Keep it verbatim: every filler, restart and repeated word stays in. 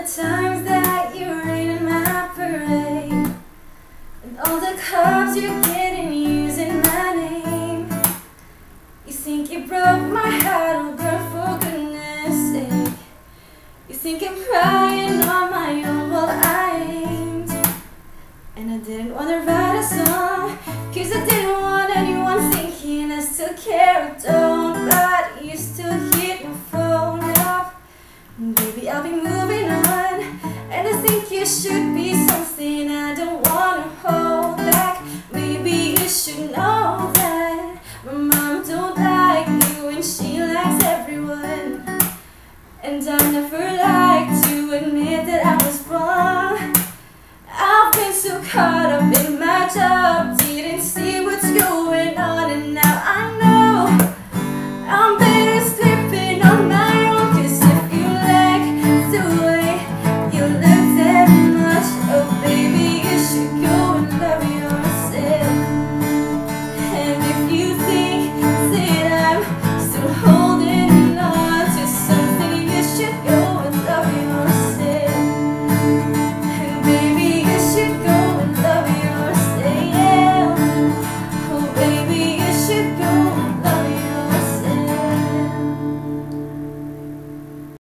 the times that you rain in my parade, and all the clubs you're getting using my name. You think you broke my heart, oh girl, for goodness sake. You think I'm crying on my own, well I ain't. And I didn't want to write a song, cause I didn't want anyone thinking I still care or don't. But you still hit my phone up. Baby, I'll be moving on, and I think you should be something I don't want to hold back. Maybe you should know that my mom don't like you and she likes everyone. And I never like to admit that I was wrong. I've been so caught up in my job